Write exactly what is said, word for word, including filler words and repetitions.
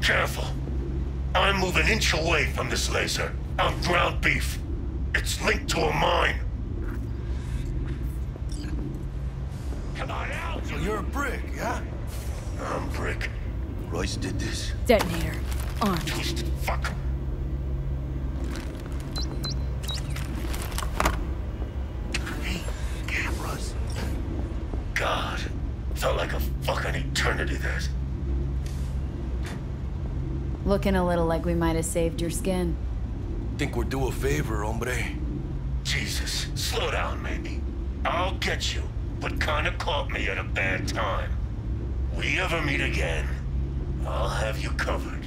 Careful. I'm moving an inch away from this laser. I'm ground beef. It's linked to a mine. Can I out? So you're a brick, yeah? I'm Brick. Royce did this. Detonator. On. Twisted fuck. Hey, cameras. God. Felt like a fucking eternity that. Looking a little like we might have saved your skin. Think we're due a favor, hombre. Jesus. Slow down, maybe. I'll get you, but kinda caught me at a bad time. We ever meet again, I'll have you covered.